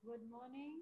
Good morning.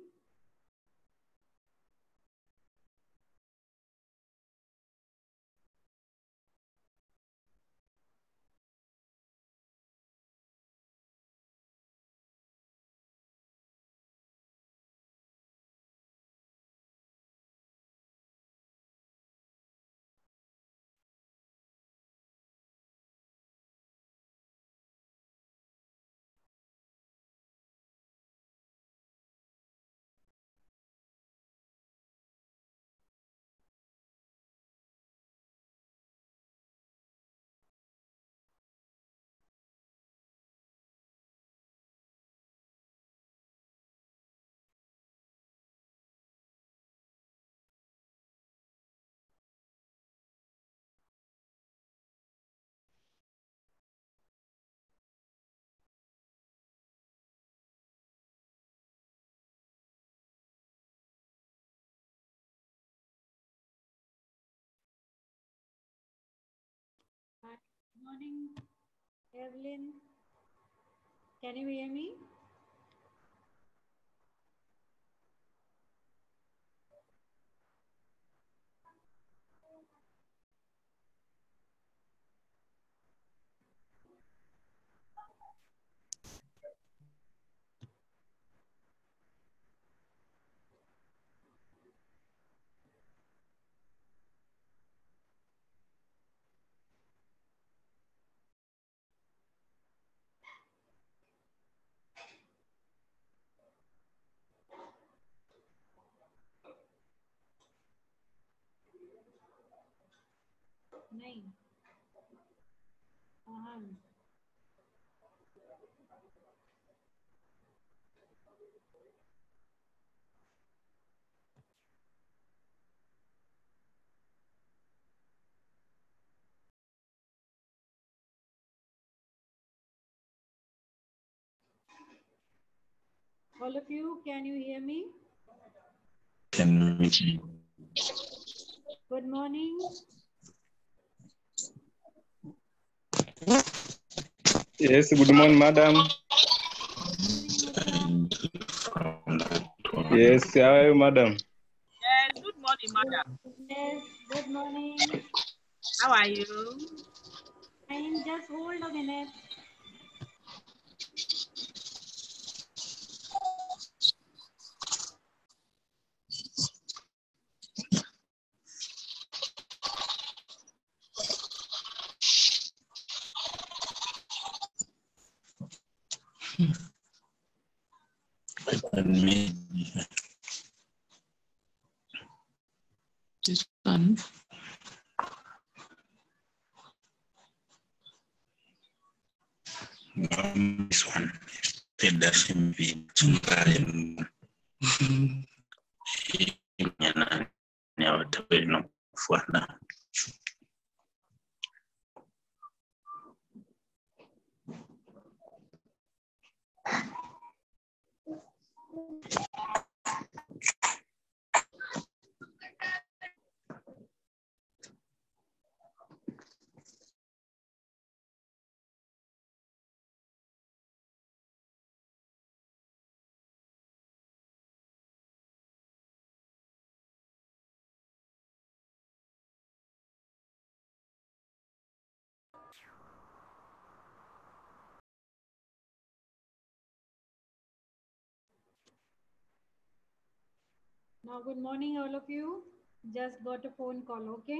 Hi. Good morning, Evelyn. Can you hear me? नहीं. हाँ. All of you, can you hear me? Can we? Good morning. Yes, good morning, madam. Yes, how are you, madam? Yes, good morning, madam. Yes, good morning. How are you? Fine, just hold a minute. This one. This one. Pedaço de chumbalho. E a outra vez não foi nada. Now, good morning, all of you. Just got a phone call, okay?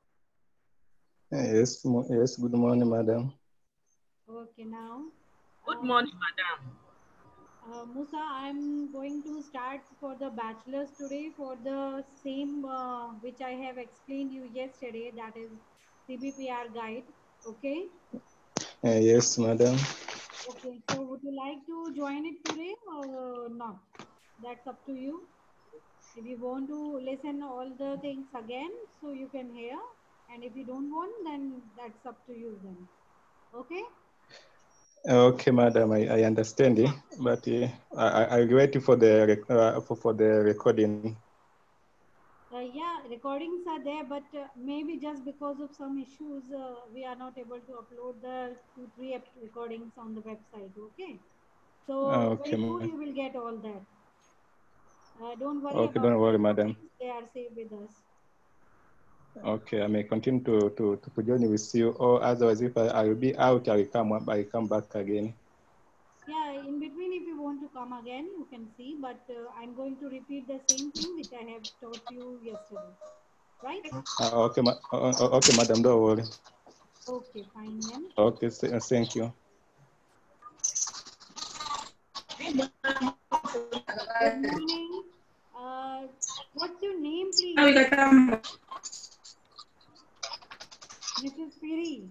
Yes, good morning, madam. Okay, now. Good morning, madam. Musa, I'm going to start for the bachelor's today for the same which I have explained you yesterday, that is CBPR guide, okay? Yes, madam. Okay, so would you like to join it today or not? That's up to you. If you want to listen all the things again, so you can hear. And if you don't want, then that's up to you then. Okay? Okay, madam, I understand, but I'll wait for the recording. Yeah, recordings are there, but maybe just because of some issues, we are not able to upload the 2-3 recordings on the website. Okay, so Okay, very soon you will get all that. Don't worry Okay, about don't worry, the madam. recordings. They are saved with us. Okay, I may continue to join with you, or otherwise, if I will be out, I will come back again. Yeah, in between, if you want to come again, you can see, but I'm going to repeat the same thing which I have taught you yesterday, right? Okay, madam, don't worry. Okay, fine then. Okay, thank you. Good morning. What's your name, please? Mrs. Piri.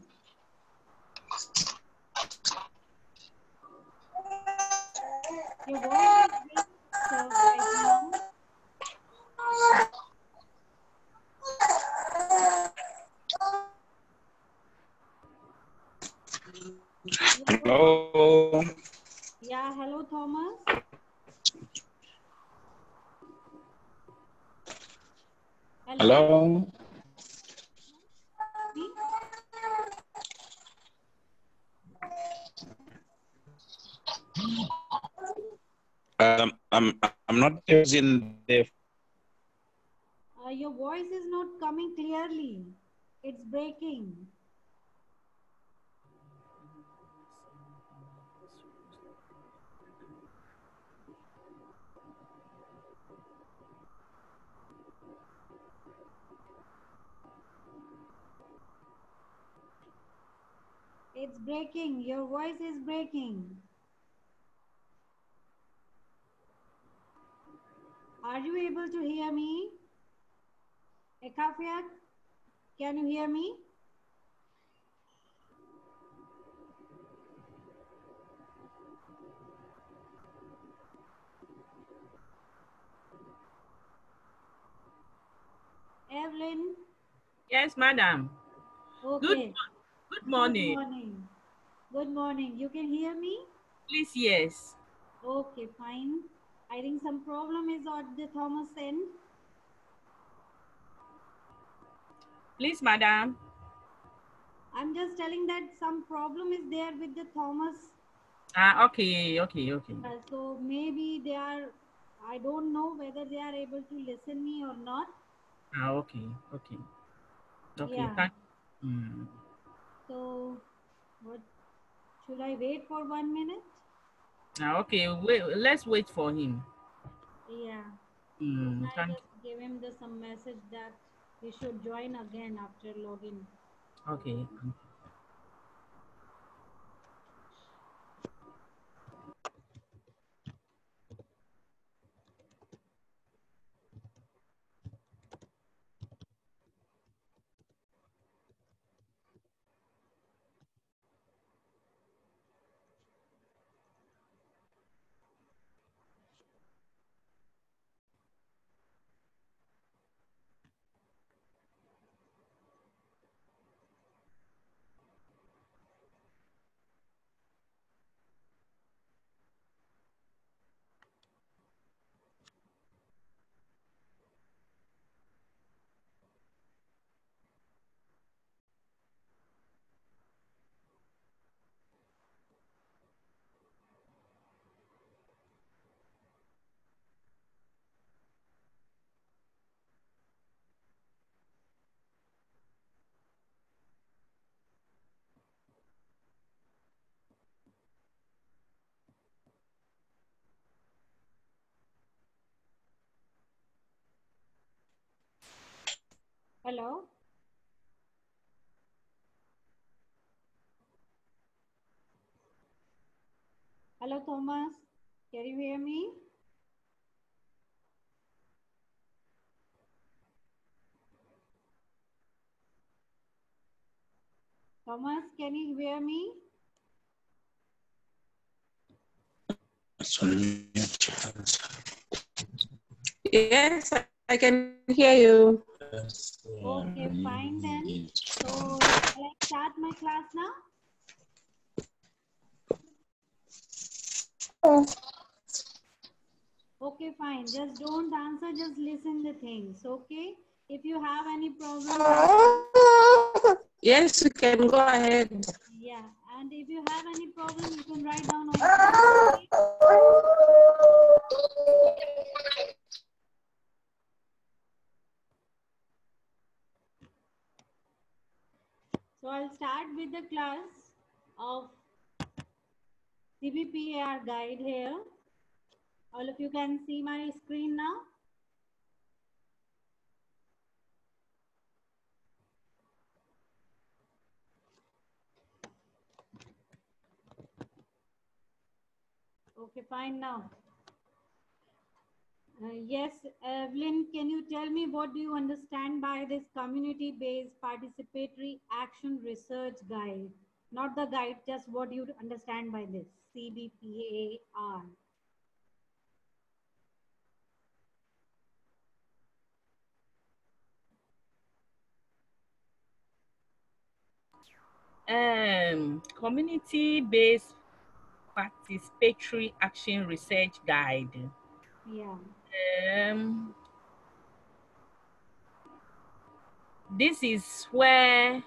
Your voice is very disturbed right now. Yeah, good morning. Hello. Yeah, hello, Thomas. Hello. Hello. Me? I'm not using the. Your voice is not coming clearly. It's breaking. It's breaking. Your voice is breaking. Are you able to hear me? Ekafiat, can you hear me? Evelyn? Yes, madam. Okay. Good morning. Good morning. Good morning. You can hear me? Please, yes. Okay, fine. I think some problem is at the Thomas end. Please, madam. I'm just telling that some problem is there with the Thomas. Okay. So maybe they are, I don't know whether they are able to listen me or not. Okay. Yeah. Thank. Mm. So what, should I wait for 1 minute? Okay. Wait. Let's wait for him. Yeah. I Thank. just gave him some message that he should join again after login. Okay. Hello? Hello, Thomas. Can you hear me? Thomas, can you hear me? Yes, I can hear you. Okay, fine then. So, shall I start my class now? Okay, fine. Just don't answer, just listen the things, okay? If you have any problem, Yes, you can go ahead. yeah. And if you have any problem, you can write down on the So I'll start with the class of CBPAR guide here. All of you can see my screen now. Okay, fine now. Yes, Evelyn, can you tell me what do you understand by this community-based participatory action research guide? Not the guide, just what you understand by this CBPAR. Community-based participatory action research guide. Yeah. This is where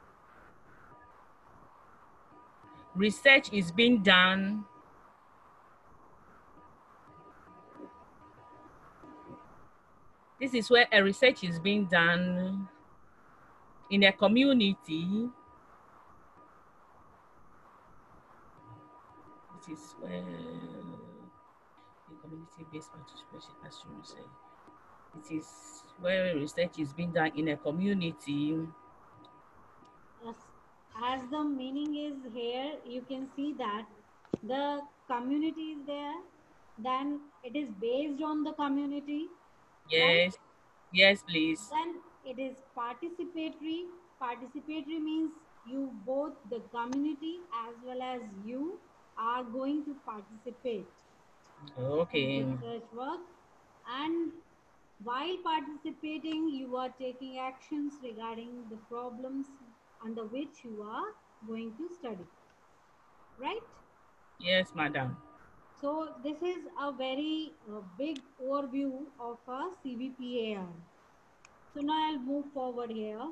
research is being done This is where a research is being done in a community. This is where the community-based participation action research. It is where research is being done in a community. As the meaning is here, you can see that the community is there, then it is based on the community, right? Yes, yes, please. Then it is participatory. Participatory means you both the community as well as you are going to participate Okay. in research work, and while participating you are taking actions regarding the problems under which you are going to study, right? Yes, madam. So this is a very big overview of a CBPAR. So now I'll move forward here.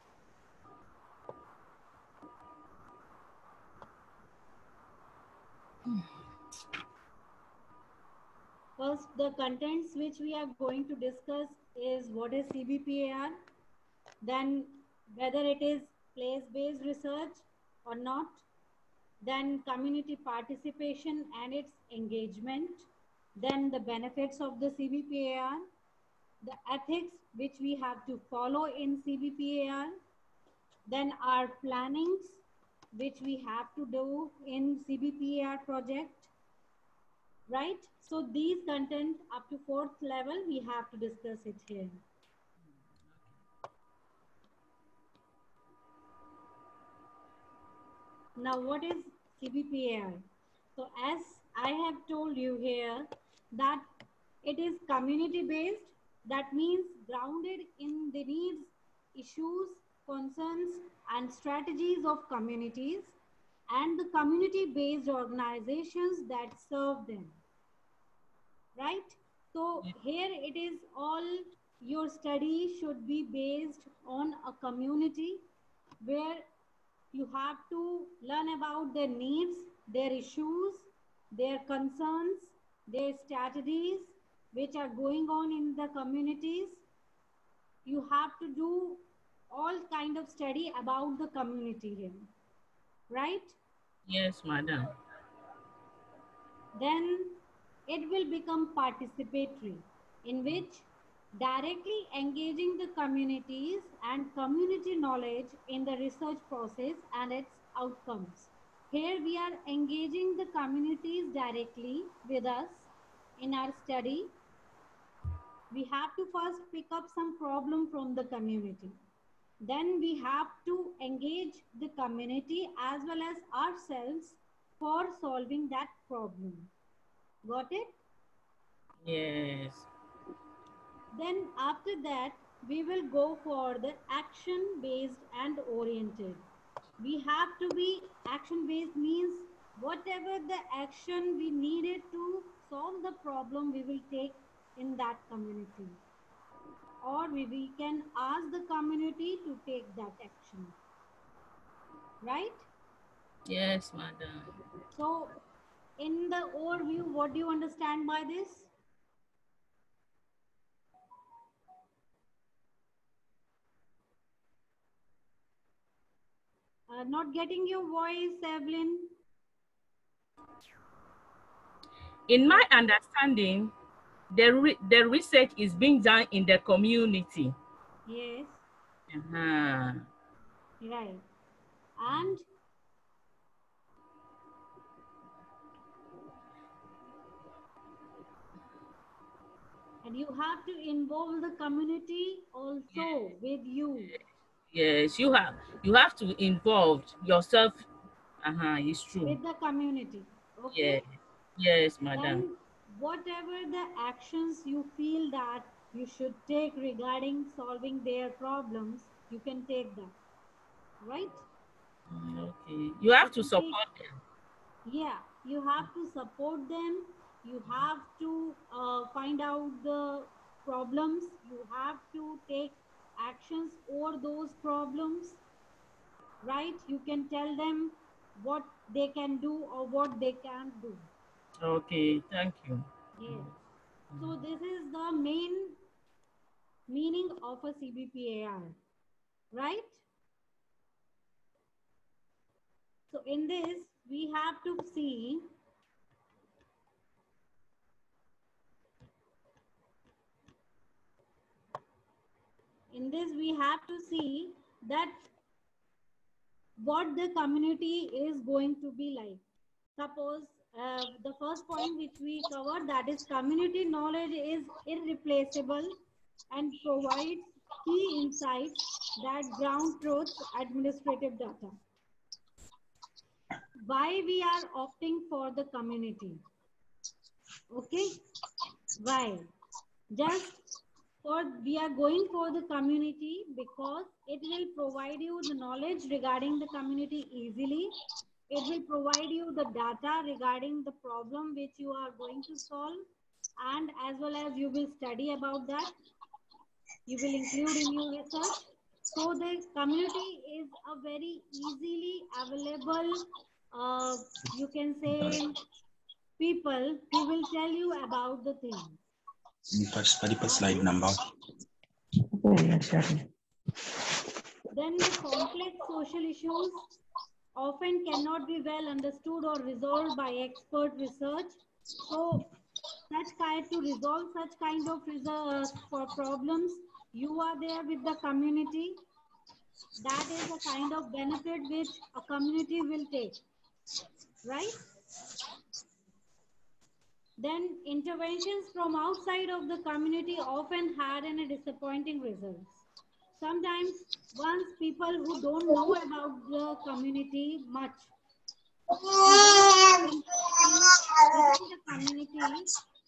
First, the contents which we are going to discuss is what is CBPAR, then whether it is place-based research or not, then community participation and its engagement, then the benefits of the CBPAR, the ethics which we have to follow in CBPAR, then our plannings which we have to do in CBPAR project, right? So these content up to 4th level, we have to discuss it here. Now, what is CBPAR? So as I have told you here that it is community based, that means grounded in the needs, issues, concerns and strategies of communities and the community based organizations that serve them, right? So here it is all your study should be based on a community where you have to learn about their needs, their issues, their concerns, their strategies which are going on in the communities. You have to do all kind of study about the community here, right? Yes, madam. Then it will become participatory, in which directly engaging the communities and community knowledge in the research process and its outcomes. Here we are engaging the communities directly with us in our study. We have to first pick up some problem from the community. Then we have to engage the community as well as ourselves for solving that problem. Got it? Yes. Then after that, we will go for the action based and oriented. We have to be action based means whatever the action we needed to solve the problem we will take in that community. Or we can ask the community to take that action. Right? Yes, madam. So in the overview, what do you understand by this? Not getting your voice, Evelyn. In my understanding, the research is being done in the community. Yes. Uh-huh. Right. And you have to involve the community also with you. Yes, you have to involve yourself. It's true. With the community. Okay. Yes, madam. Then whatever the actions you feel that you should take regarding solving their problems, you can take that. Right? Okay. You have to support them. Yeah, you have to support them. You have to find out the problems. You have to take actions over those problems. Right? You can tell them what they can do or what they can't do. Okay, thank you. Yes. So this is the main meaning of a CBPAR, right? So in this, we have to see that what the community is going to be like. Suppose the first point which we covered, that is community knowledge is irreplaceable and provides key insights that ground truths administrative data. Why we are opting for the community? Okay, why? Just we are going for the community because it will provide you the knowledge regarding the community easily. It will provide you the data regarding the problem which you are going to solve, and as well as you will study about that. You will include in your research. So the community is a very easily available, you can say, people who will tell you about the things. Slide number. Then the complex social issues often cannot be well understood or resolved by expert research. So to resolve such kind of for problems, you are there with the community. That is a kind of benefit which a community will take, right? Then interventions from outside of the community often had a disappointing results. Sometimes once people who don't know about the community much, within the community,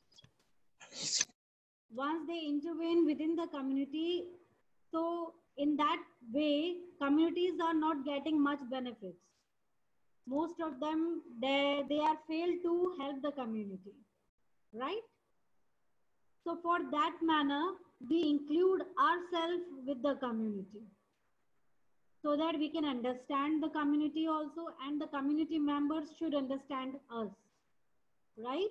once they intervene within the community, so in that way, communities are not getting much benefits. Most of them, they are failed to help the community, right? So for that manner, we include ourselves with the community so that we can understand the community also, and the community members should understand us, right?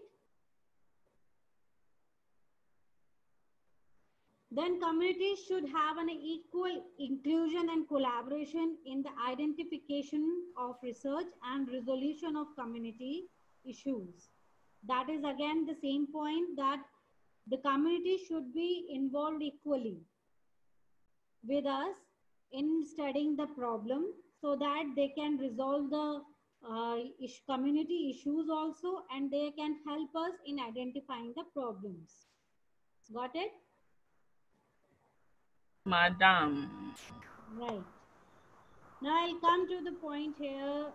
Then communities should have an equal inclusion and collaboration in the identification of research and resolution of community issues. That is again the same point, that the community should be involved equally with us in studying the problem so that they can resolve the community issues also, and they can help us in identifying the problems. Got it? Madam. Right. Now I'll come to the point here.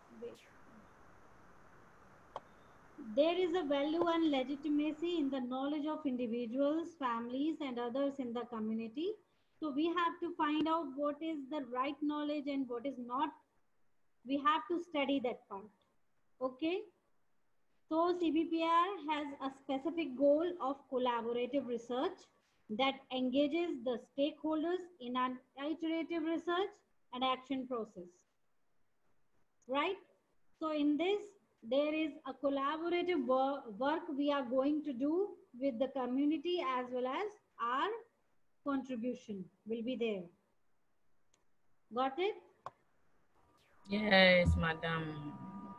There is a value and legitimacy in the knowledge of individuals, families, and others in the community. So we have to find out what is the right knowledge and what is not. We have to study that part. Okay. So CBPR has a specific goal of collaborative research that engages the stakeholders in an iterative research and action process. Right? So in this, there is a collaborative work we are going to do with the community, as well as our contribution will be there. Got it? Yes, madam.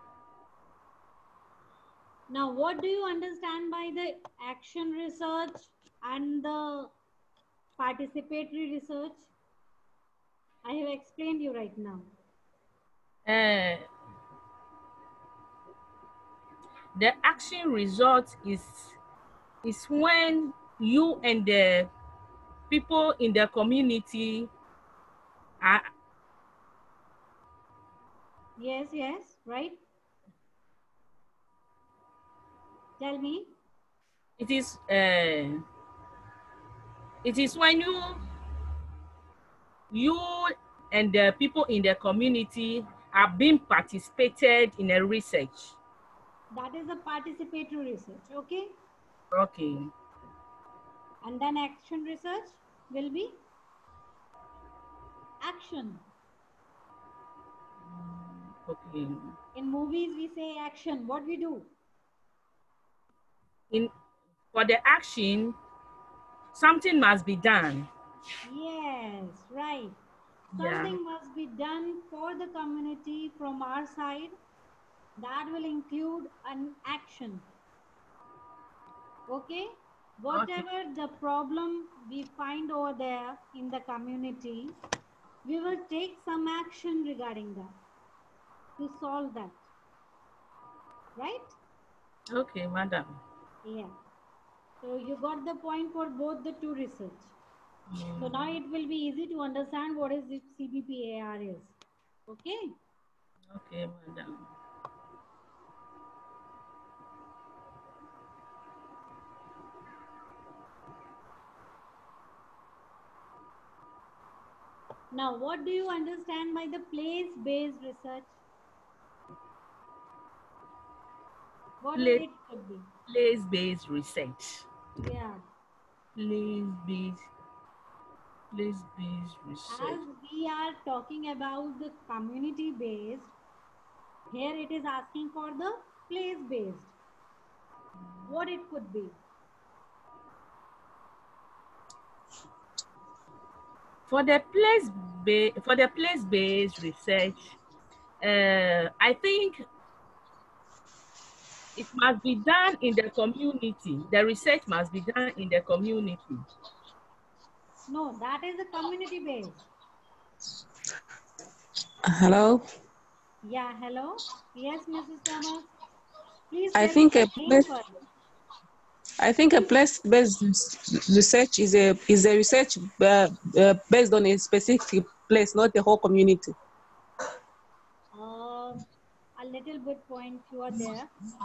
Now, what do you understand by the action research and the participatory research? I have explained you right now. The action result is when you and the people in the community are. Yes, yes, right? Tell me. It is when you and the people in the community are being participated in a research. That is a participatory research, okay? Okay. And then action research will be action. Okay. In movies, we say action. What we do? For the action, something must be done. Yes, right. Yeah. Something must be done for the community from our side. That will include an action. Okay? Whatever the problem we find over there in the community, we will take some action regarding that to solve that. Right? Okay, madam. Yeah. So you got the point for both the two research. So now it will be easy to understand what is the CBPAR is. Okay? Okay, madam. Now, what do you understand by the place-based research? What it could be? Place-based research. Yeah. Place-based research. As we are talking about the community-based, here it is asking for the place-based. What it could be? For the place-based research, I think it must be done in the community. The research must be done in the community. No, that is a community-based. Hello? Yeah, hello? Yes, Mrs. Thomas. Please I tell think your a name place, first. I think a place-based research is a research based on a specific place, not the whole community. A little bit point you are there.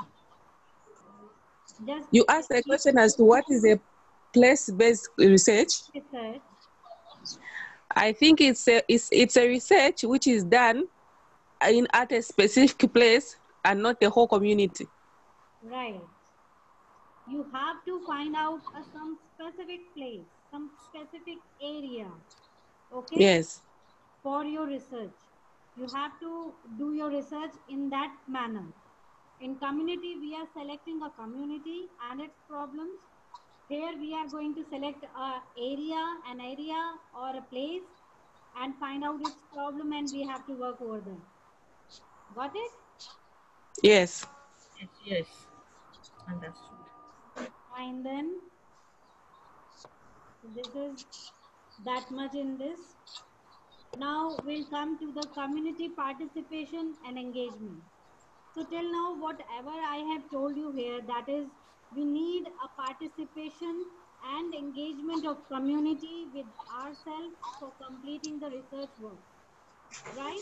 Just You asked a question as to what is a place-based research. research. I think it's a research which is done at a specific place and not the whole community. Right. You have to find out some specific place, some specific area. Okay? Yes. For your research. You have to do your research in that manner. In community, we are selecting a community and its problems. Here we are going to select an area or a place and find out its problem, and we have to work over there. Got it? Yes. Yes. Understood. Fine then. This is that much in this. Now we'll come to the community participation and engagement. So till now, whatever I have told you here, that is, we need a participation and engagement of community with ourselves for completing the research work. Right?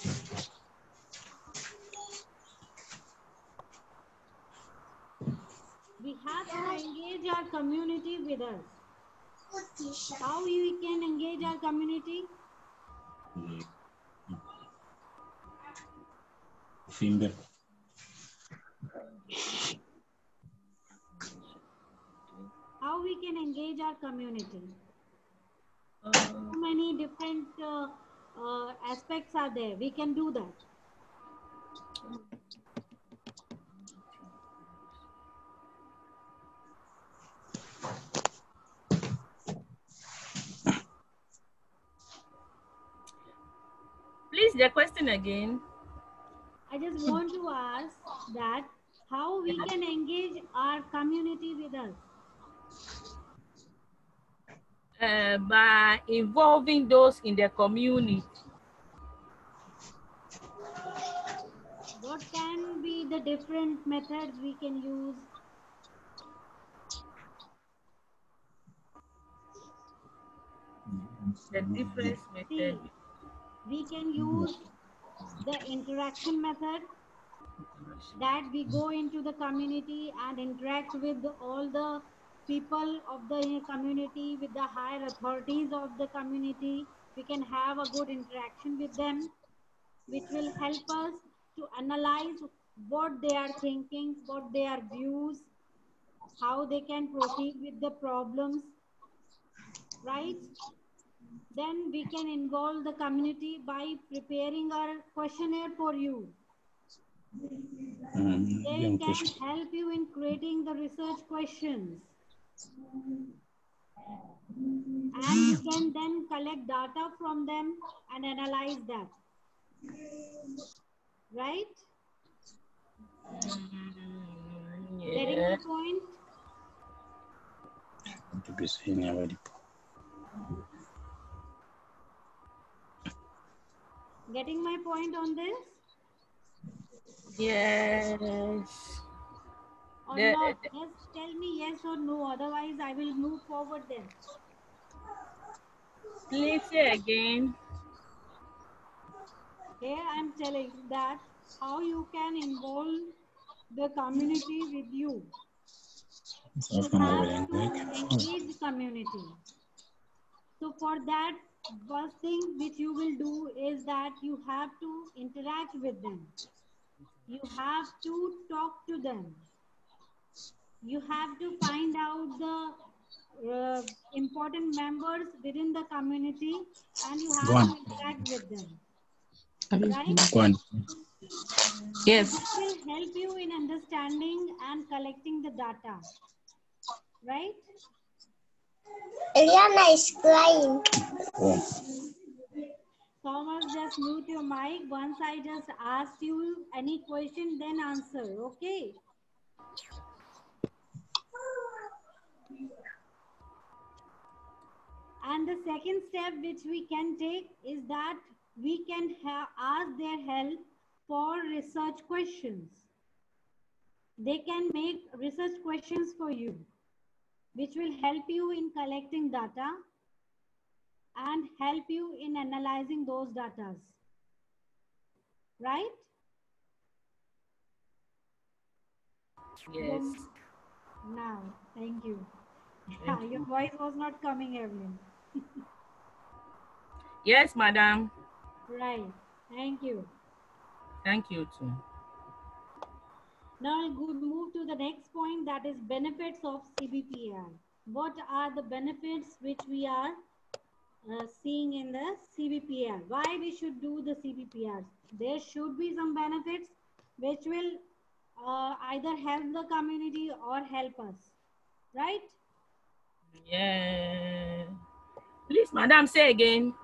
We have to engage our community with us. How we can engage our community? Finger. How we can engage our community? So many different aspects are there. We can do that. Please, the question again. I just want to ask that how we can engage our community with us. By involving those in the community. What can be the different methods we can use? The difference See, method. we can use the interaction method, that we go into the community and interact with all the people of the community, with the higher authorities of the community. We can have a good interaction with them, which will help us to analyze what they are thinking, what their views, how they can proceed with the problems, right? Then we can involve the community by preparing our questionnaire for you. They can help you in creating the research questions. And you can then collect data from them and analyze that. Right? Getting Yeah. the point? To be seen already. Getting my point on this? Yes. Or not? Just tell me yes or no, otherwise I will move forward then. Please say again. Here I am telling that how you can involve the community with you. You have to engage the community. So for that, first thing which you will do is that you have to interact with them. You have to talk to them. You have to find out the important members within the community and you have to interact with them. Right? Go on. Yes. This will help you in understanding and collecting the data. Right? Eliana is crying. Thomas, just mute your mic. Once I just asked you any question, then answer. Okay? And the second step which we can take is that we can ask their help for research questions. They can make research questions for you, which will help you in collecting data and help you in analyzing those data. Right? Yes. Now, thank you. Your voice was not coming, Evelyn. Yes, madam. Right. Thank you. Thank you too. Now we'll move to the next point, that is benefits of CBPR. What are the benefits which we are seeing in the CBPR? Why we should do the CBPR? There should be some benefits which will either help the community or help us, right? Yeah. Please, madam, say again.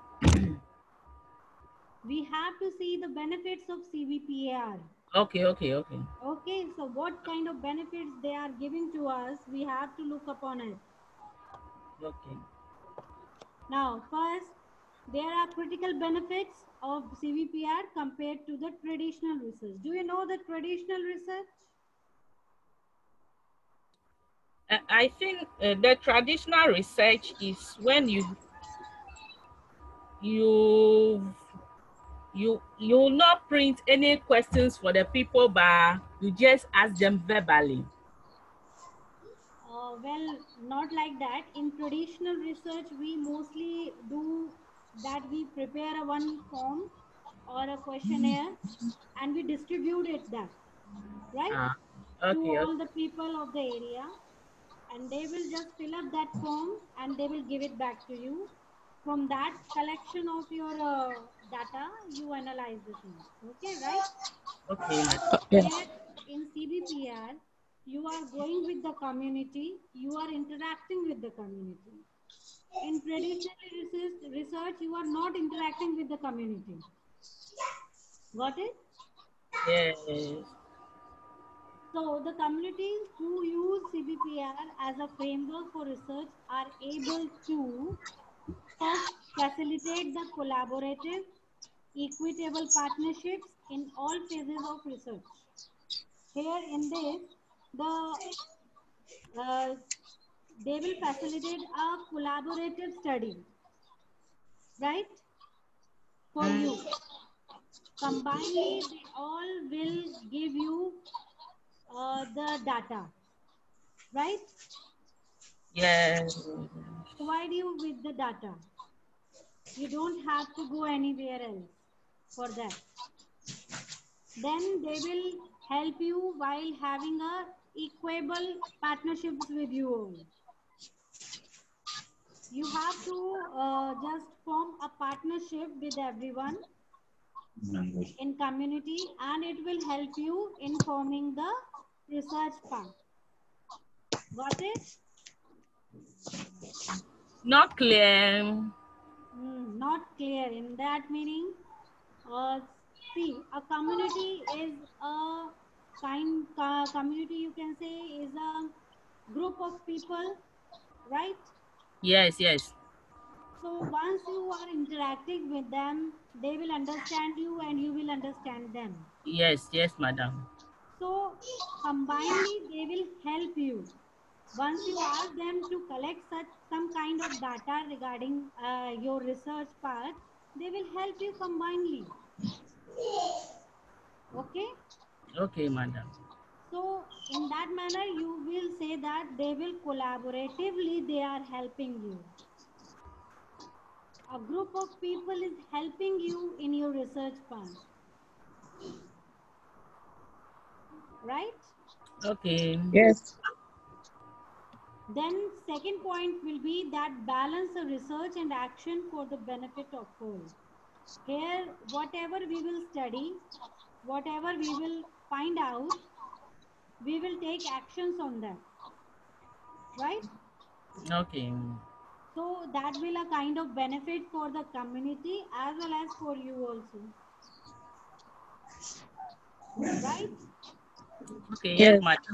We have to see the benefits of CBPR. Okay. Okay, so what kind of benefits they are giving to us, we have to look upon it. Okay. Now, first, there are critical benefits of CBPR compared to the traditional research. Do you know the traditional research? I think the traditional research is when you not print any questions for the people, but you just ask them verbally. Well, not like that. In traditional research, we mostly do that we prepare one form or a questionnaire and we distribute it that, right? To all the people of the area, and they will just fill up that form and they will give it back to you. From that collection of your data, you analyze the things. Okay, right? Okay. Here in CBPR, you are going with the community, you are interacting with the community. In traditional research, you are not interacting with the community. Got it? Yes. So the communities who use CBPR as a framework for research are able to first facilitate the collaborative, equitable partnerships in all phases of research. Here in this, uh, they will facilitate a collaborative study, right? For you. Combinedly, they all will give you the data, right? Yes. Provide you with the data. You don't have to go anywhere else for that. Then they will help you while having a equable partnerships with you all. You have to just form a partnership with everyone in community, and it will help you in forming the research part. Got it? Not clear. Not clear in that meaning. See, a community is a community, you can say, is a group of people, right? Yes, yes. So once you are interacting with them, they will understand you and you will understand them. Yes, yes, madam. So combinedly, they will help you. Once you ask them to collect some kind of data regarding your research part, they will help you combinedly. Okay? Okay, madam. So in that manner, you will say that they will collaboratively, they are helping you. A group of people is helping you in your research part. Right? Okay. Yes. Then second point will be that balance of research and action for the benefit of all. Here, whatever we will study, whatever we will find out, we will take actions on that. Right? Okay. So that will a kind of benefit for the community as well as for you also. Right? Okay, yes, Yes. madam.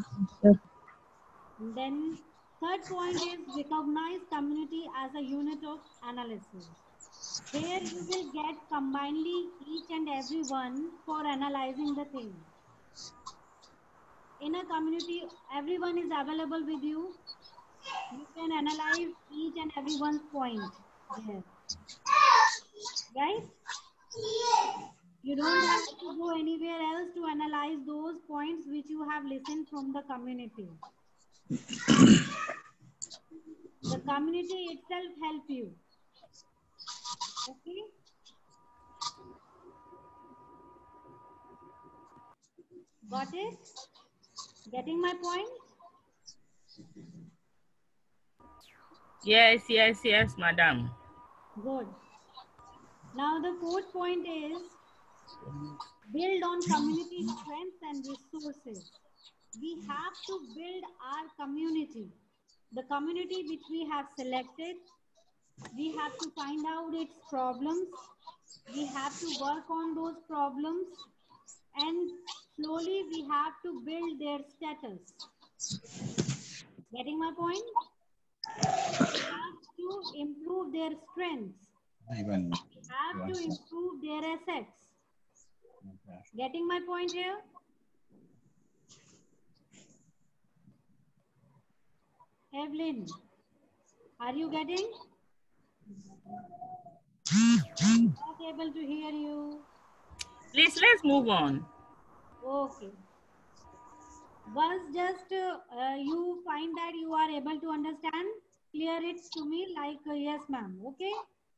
Then third point is recognize community as a unit of analysis. Here you will get combinedly each and every one for analyzing the thing. In a community, everyone is available with you. You can analyze each and everyone's point there. Right? You don't have to go anywhere else to analyze those points which you have listened from the community. The community itself help you. Okay? Got it? Getting my point? Yes, yes, yes, madam. Good. Now the fourth point is build on community strengths and resources. We have to build our community. The community which we have selected, we have to find out its problems. We have to work on those problems, and slowly we have to build their status. Getting my point? We have to improve their strengths. We have to improve their assets. Getting my point here? Evelyn, are you getting? Not able to hear you. Please, let's move on. Okay. Once just you find that you are able to understand, clear it to me like yes ma'am. Okay.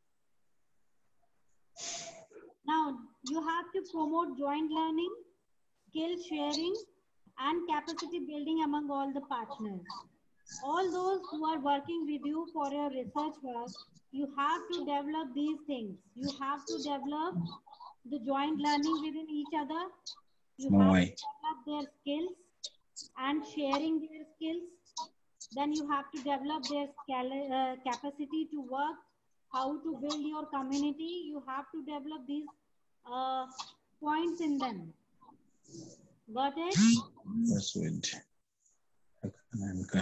Now you have to promote joint learning, skill sharing, and capacity building among all the partners. All those who are working with you for your research work, you have to develop these things. You have to develop the joint learning within each other. You have to develop their skills and sharing their skills. Then you have to develop their capacity to work, how to build your community. You have to develop these points in them. Got it? That's good. Okay.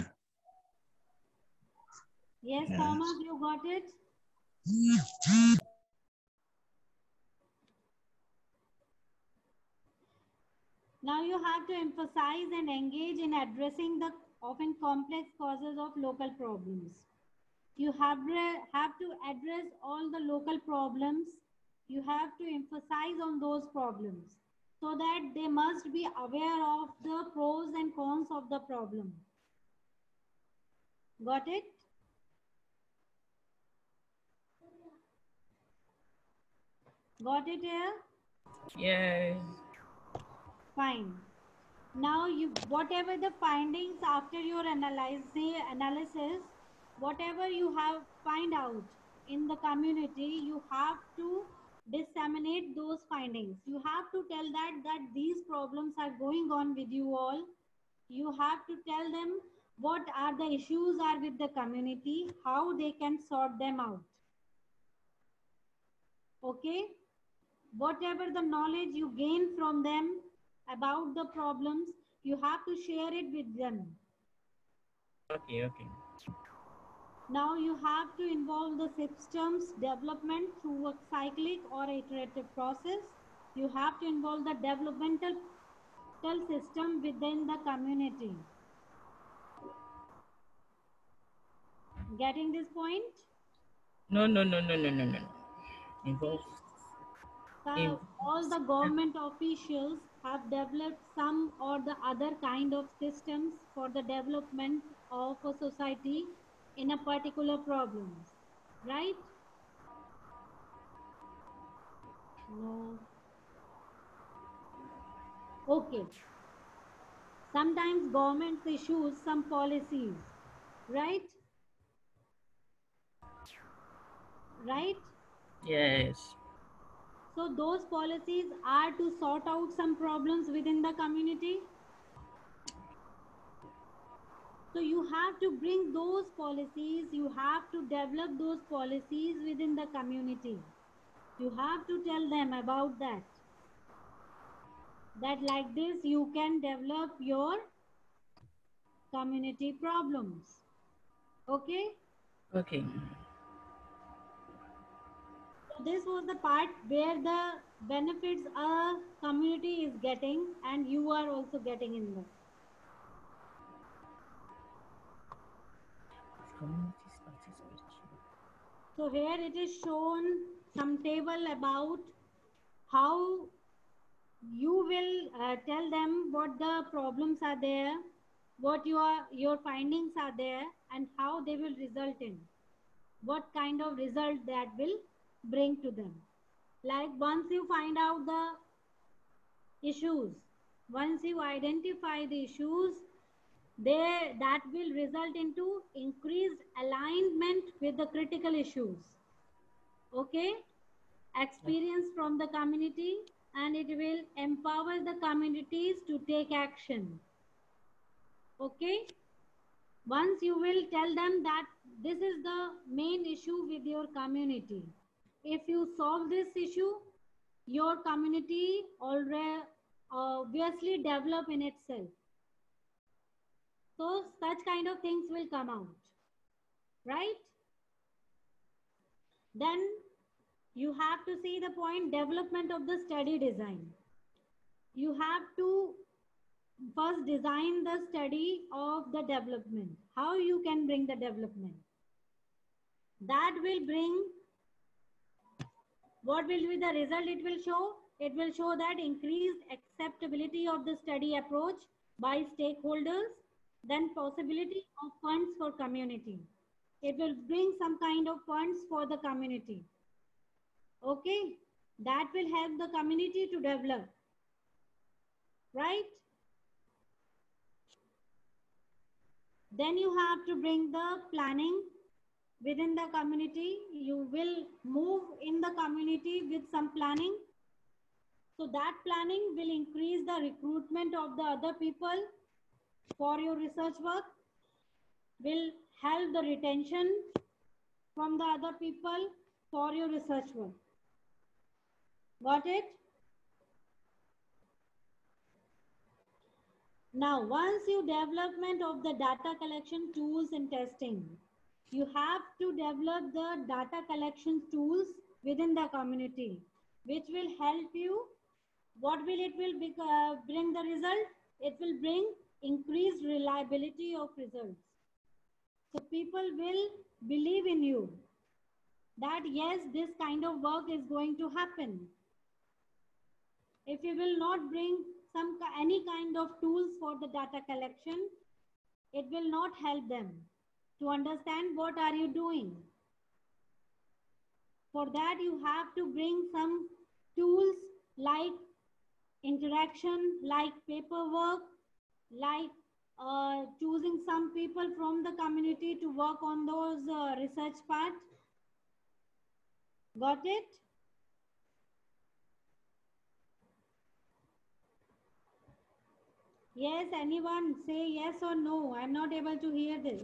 Yes, Yes. Thomas, you got it? Now you have to emphasize and engage in addressing the often complex causes of local problems. You have to address all the local problems. You have to emphasize on those problems so that they must be aware of the pros and cons of the problem. Got it? Got it here? Yes. Fine. Now whatever the findings after your analysis, whatever you have find out in the community, you have to disseminate those findings. You have to tell that these problems are going on with you all. You have to tell them what are the issues are with the community, how they can sort them out. Okay? Whatever the knowledge you gain from them about the problems, you have to share it with them. Okay. Now you have to involve the systems development through a cyclic or iterative process. You have to involve the developmental system within the community. Getting this point? No. Involved. All the government officials have developed some or the other kind of systems for the development of a society in a particular problem, right? No. Okay. Sometimes governments issues some policies, right? Right? Yes. So those policies are to sort out some problems within the community. So you have to bring those policies, you have to develop those policies within the community. You have to tell them about that. That like this you can develop your community problems. Okay? Okay. So this was the part where the benefits a community is getting and you are also getting in them. Communities participation. So here it is shown some table about how you will tell them what the problems are there, what your findings are there, and how they will result in, what kind of result that will bring to them. Like once you find out the issues, once you identify the issues, that will result into increased alignment with the critical issues. Okay? Experience from the community, and it will empower the communities to take action. Okay? Once you will tell them that this is the main issue with your community. If you solve this issue, your community already obviously develop in itself. So such kind of things will come out. Right? Then you have to see the point development of the study design. You have to first design the study of the development. How you can bring the development. That will bring, what will be the result it will show? It will show that increased acceptability of the study approach by stakeholders, then possibility of funds for community. It will bring some kind of funds for the community. Okay? That will help the community to develop. Right? Then you have to bring the planning within the community. You will move in the community with some planning. So that planning will increase the recruitment of the other people for your research work, will help the retention from the other people for your research work. Got it? Now, once you development of the data collection tools and testing, you have to develop the data collection tools within the community, which will help you. What will it will bring the result? It will bring increased reliability of results. So people will believe in you that yes, this kind of work is going to happen. If you will not bring any kind of tools for the data collection, it will not help them to understand what are you doing. For that, you have to bring some tools like interaction, like paperwork, like choosing some people from the community to work on those research part. Got it? Yes, anyone say yes or no? I'm not able to hear this.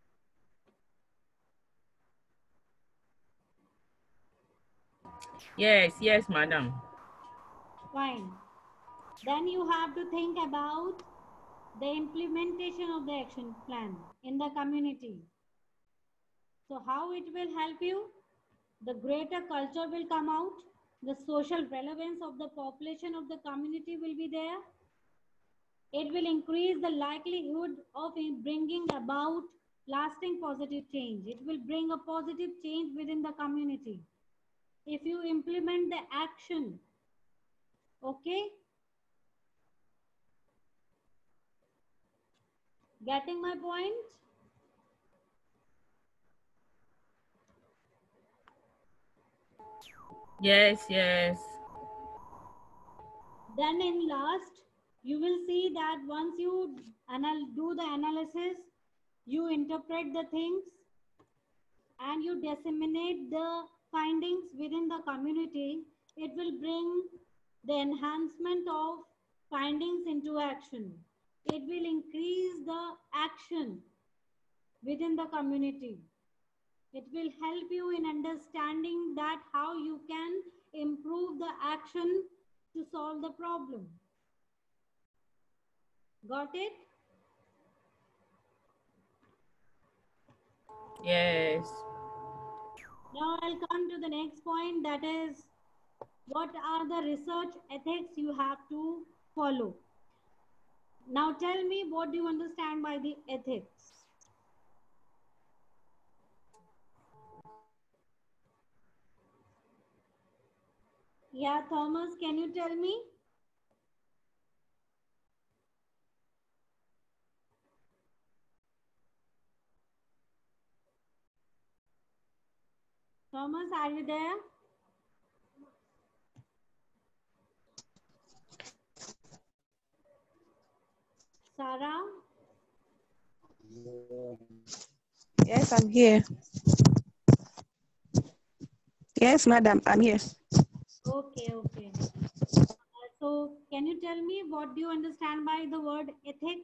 Yes, yes, madam. Fine. Then you have to think about the implementation of the action plan in the community. So how it will help you? The greater culture will come out. The social relevance of the population of the community will be there. It will increase the likelihood of bringing about lasting positive change. It will bring a positive change within the community. If you implement the action, okay? Getting my point? Yes, yes. Then in last, you will see that once you do the analysis, you interpret the things and you disseminate the findings within the community, it will bring the enhancement of findings into action. It will increase the action within the community. It will help you in understanding that how you can improve the action to solve the problem. Got it? Yes. Now I'll come to the next point, that is what are the research ethics you have to follow. Now tell me, what do you understand by the ethics? Yeah, Thomas, can you tell me? Thomas, are you there? Sarah? Yes, I'm here. Yes, madam, I'm here. Okay, okay. So can you tell me, what do you understand by the word ethics?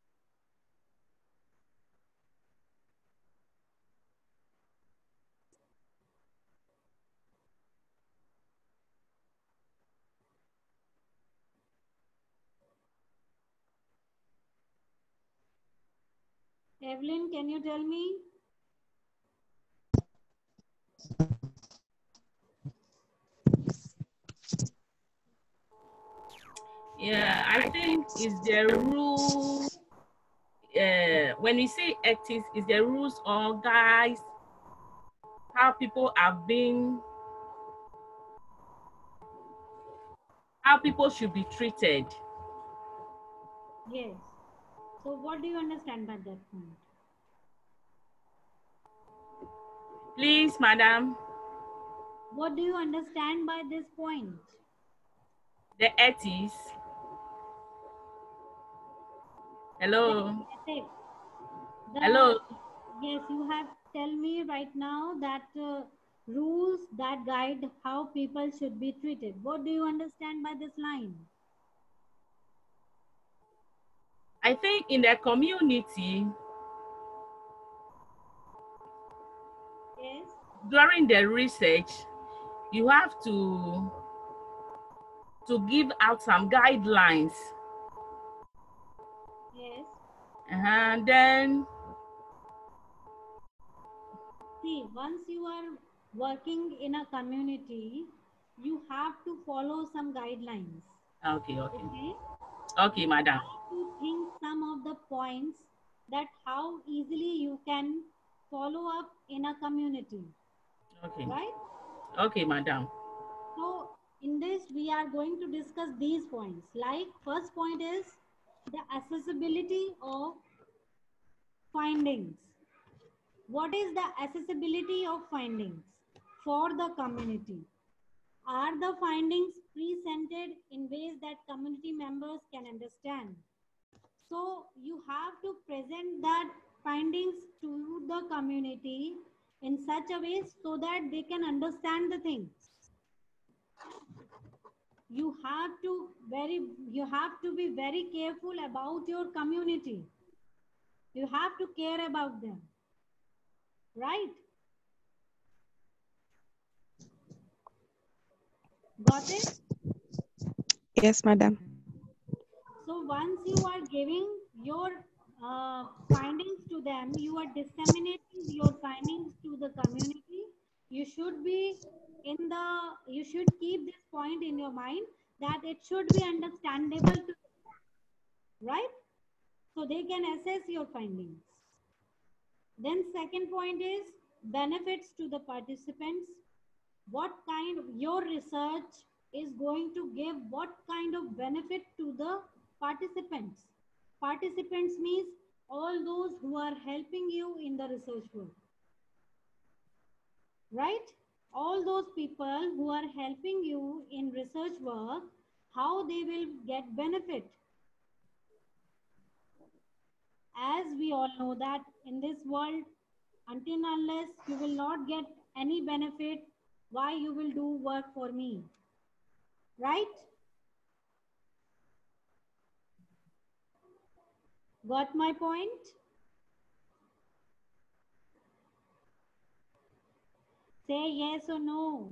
Evelyn, can you tell me? Yeah, I think is the rule. When we say ethics, is the rules or guides how people have been, how people should be treated. Yes. So what do you understand by that point? Please, madam. What do you understand by this point? The ethics. Hello. Ethics. Hello. Yes, you have tell me right now that rules that guide how people should be treated. What do you understand by this line? I think in the community, Yes. during the research, you have to give out some guidelines Then See, once you are working in a community, you have to follow some guidelines. okay, Okay, madam. have to think some of the points that how easily you can follow up in a community, Okay, right? okay, madam. So in this we are going to discuss these points. Like first point is the accessibility of findings. What is the accessibility of findings for the community? Are the findings presented in ways that community members can understand? So you have to present that findings to the community in such a way so that they can understand the things. You have to be very careful about your community. You have to care about them, right? Got it? Yes, madam. So once you are giving your findings to them, you are disseminating your findings to the community. You should keep this point in your mind that it should be understandable to them, right? So they can assess your findings. Then second point is benefits to the participants. What kind of your research is going to give what kind of benefit to the participants? Participants means all those who are helping you in the research work, right? All those people who are helping you in research work, how they will get benefit? As we all know that in this world, until unless you will not get any benefit, why you will do work for me, right? Got my point? Say yes or no.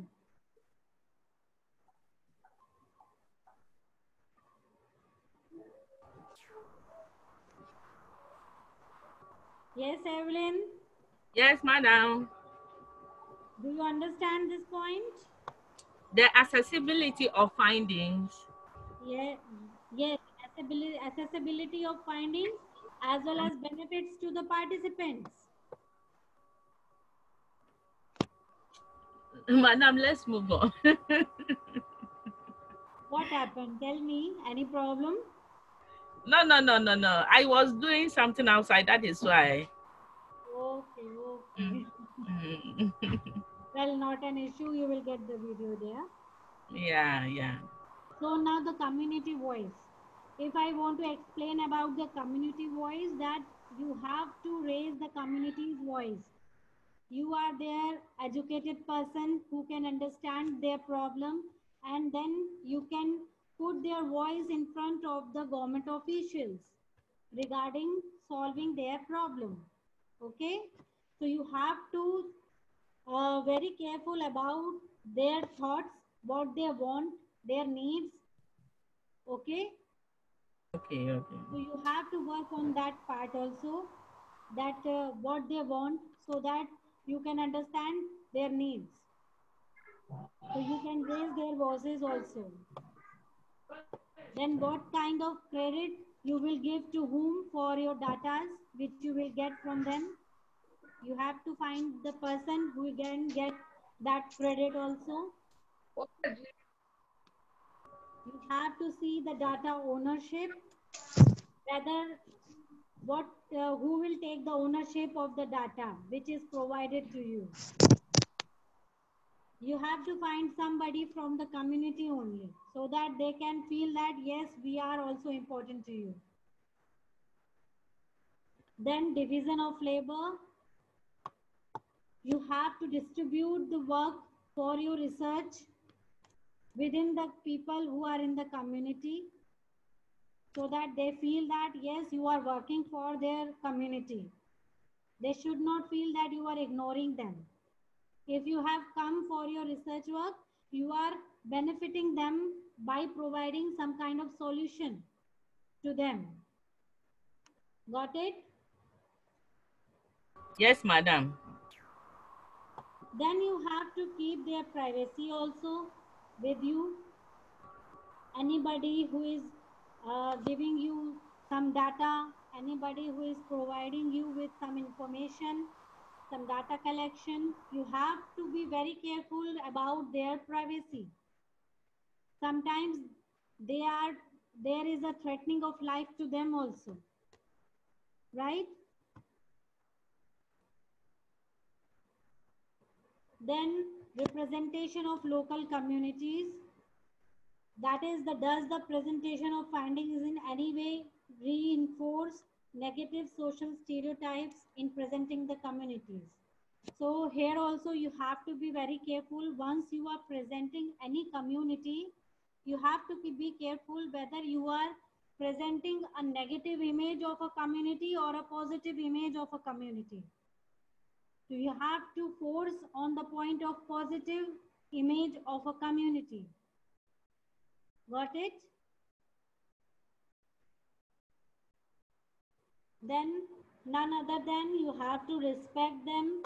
Yes, Evelyn. Yes, madam. Do you understand this point? The accessibility of findings. Yeah, yes, accessibility of findings as well as benefits to the participants. Madam, let's move on. What happened? Tell me, any problem? No. I was doing something outside. That is why. Okay. Well, not an issue. You will get the video there. Yeah. So now the community voice. If I want to explain about the community voice, that you have to raise the community's voice. You are their educated person who can understand their problem, and then you can put their voice in front of the government officials regarding solving their problem. Okay, so you have to very careful about their thoughts, what they want, their needs. Okay, Okay. so you have to work on that part also, that what they want, so that you can understand their needs, so you can raise their voices also. Then what kind of credit you will give to whom for your data which you will get from them? You have to find the person who can get that credit also. You have to see the data ownership, whether who will take the ownership of the data which is provided to you. You have to find somebody from the community only, so that they can feel that yes, we are also important to you. Then division of labor. You have to distribute the work for your research within the people who are in the community, so that they feel that yes, you are working for their community. They should not feel that you are ignoring them. If you have come for your research work, you are benefiting them by providing some kind of solution to them. Got it? Yes, madam. Then you have to keep their privacy also with you. Anybody who is giving you some data, anybody who is providing you with some information, some data collection, you have to be very careful about their privacy. Sometimes there is a threatening of life to them also, right? Then representation of local communities, that is does the presentation of findings in any way reinforce negative social stereotypes in presenting the communities. So here also you have to be very careful. Once you are presenting any community, you have to be careful whether you are presenting a negative image of a community or a positive image of a community. So you have to force on the point of positive image of a community. Got it? Then none other than you have to respect them,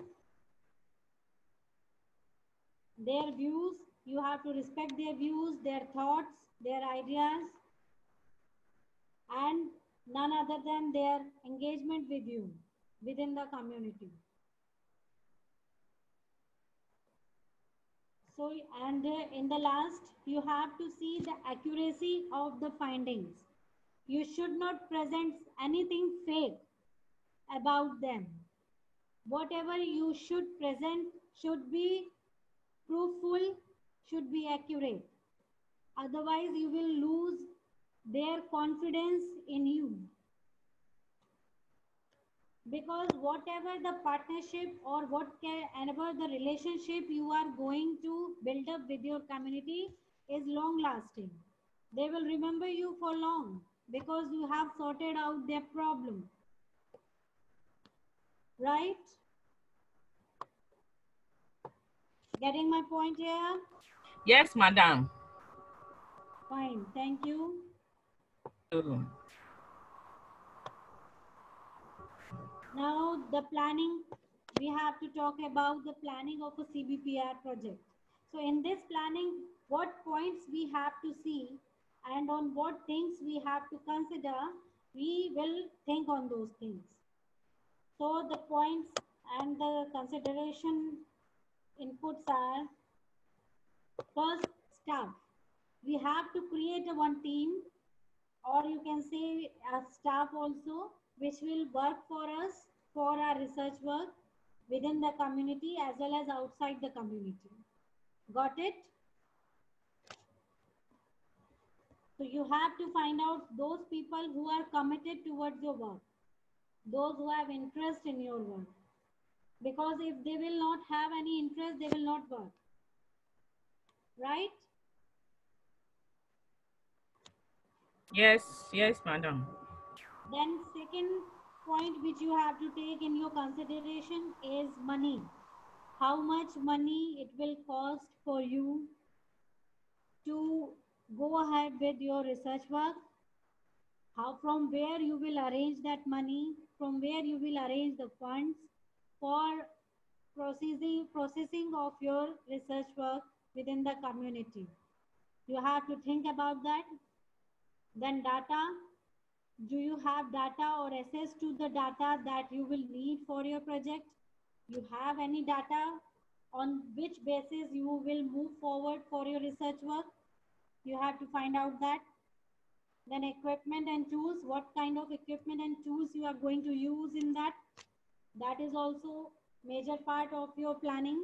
their views. You have to respect their views, their thoughts, their ideas, and none other than their engagement with you within the community. So, and in the last, you have to see the accuracy of the findings. You should not present anything fake about them. Whatever you should present should be truthful, should be accurate. Otherwise, you will lose their confidence in you. Because whatever the partnership or whatever the relationship you are going to build up with your community is long lasting. They will remember you for long because you have sorted out their problem. Right? Getting my point here? Yes, madam. Fine, thank you. Now the planning, we have to talk about the planning of a CBPR project. So in this planning, what points we have to see and on what things we have to consider, we will think on those things. So the points and the consideration inputs are: first, staff. We have to create a one team, or you can say a staff also, which will work for us for our research work within the community as well as outside the community. Got it? So you have to find out those people who are committed towards your work, those who have interest in your work. Because if they will not have any interest, they will not work. Right? Yes, yes, madam. Then second point which you have to take in your consideration is money. How much money it will cost for you to go ahead with your research work, how from where you will arrange that money, from where you will arrange the funds for processing of your research work within the community. You have to think about that. Then data. Do you have data or access to the data that you will need for your project? You have any data on which basis you will move forward for your research work? You have to find out that. Then equipment and tools, what kind of equipment and tools you are going to use in that. That is also major part of your planning.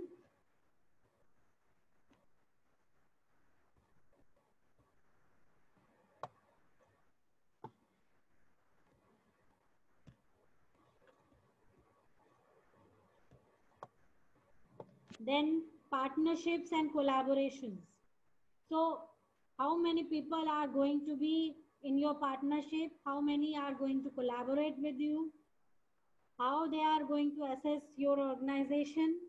Then partnerships and collaborations. So how many people are going to be in your partnership? How many are going to collaborate with you? How they are going to assess your organization?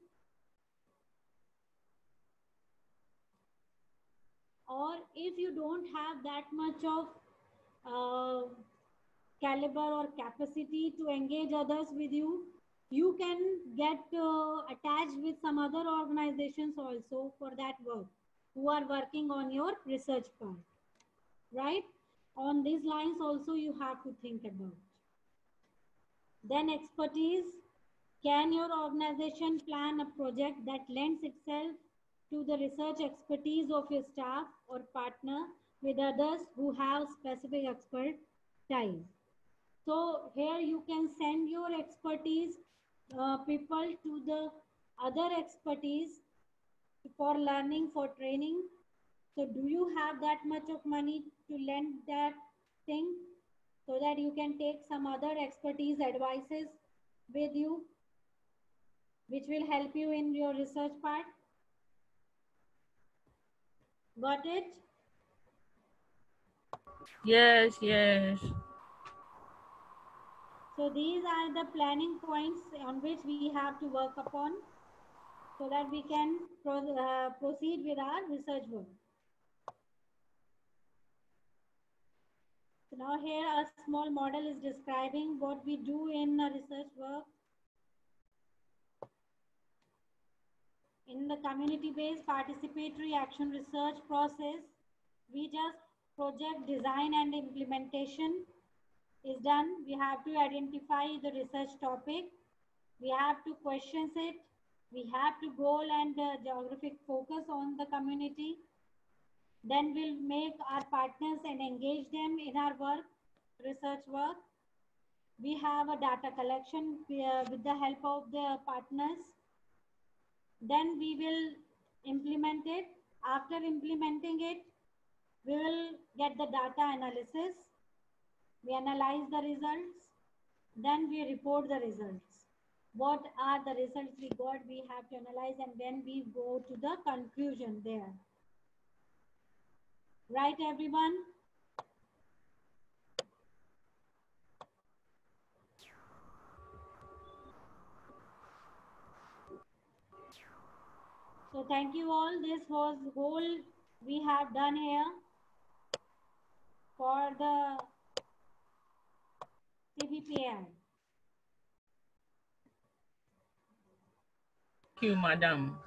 Or if you don't have that much of caliber or capacity to engage others with you, you can get attached with some other organizations also for that work who are working on your research part, right? On these lines also you have to think about. Then expertise. Can your organization plan a project that lends itself to the research expertise of your staff or partner with others who have specific expertise? So here you can send your expertise people to the other expertise for learning, for training. So do you have that much of money to lend that thing so that you can take some other expertise advices with you, which will help you in your research part? Got it? Yes, yes. So these are the planning points on which we have to work upon so that we can proceed with our research work. So now here a small model is describing what we do in research work. In the community-based participatory action research process, we just project design and implementation is done. We have to identify the research topic. We have to question it. We have to goal and geographic focus on the community. Then we'll make our partners and engage them in our work, research work. We have a data collection with the help of the partners. Then we will implement it. After implementing it, we will get the data analysis. We analyze the results. Then we report the results. What are the results we got? We have to analyze, and then we go to the conclusion there. Right, everyone? So thank you all. This was whole we have done here for the CBPI. Thank you, madam.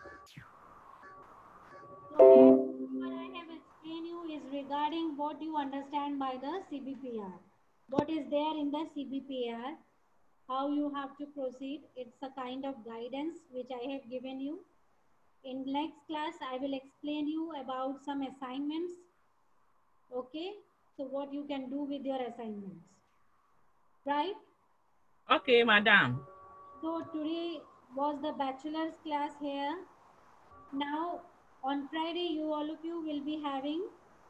So what I have explained you is regarding what you understand by the CBPR. What is there in the CBPR, how you have to proceed. It's a kind of guidance which I have given you. In next class, I will explain you about some assignments. Okay, so what you can do with your assignments, right? Okay, madam. So today was the bachelor's class here. Now on Friday, you all of you will be having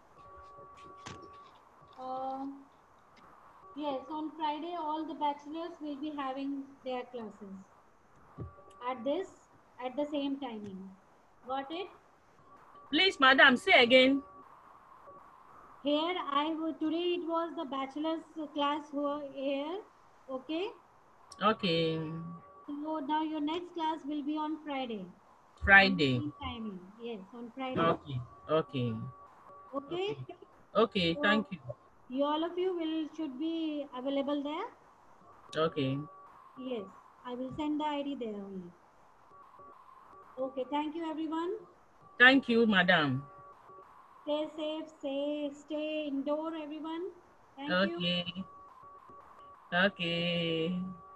yes, on Friday all the bachelors will be having their classes at the same timing. Got it? Please, madam, say again. Here today it was the bachelor's class here. Okay. Okay. So now your next class will be on Friday. Friday. On timing. Yes, on Friday. Okay. Okay. Okay. Okay. So Thank you. you all of you should be available there. Okay. Yes, I will send the ID there only. Okay, thank you everyone. Thank you, madam. Stay safe, stay indoor everyone. Thank you. Okay. Okay.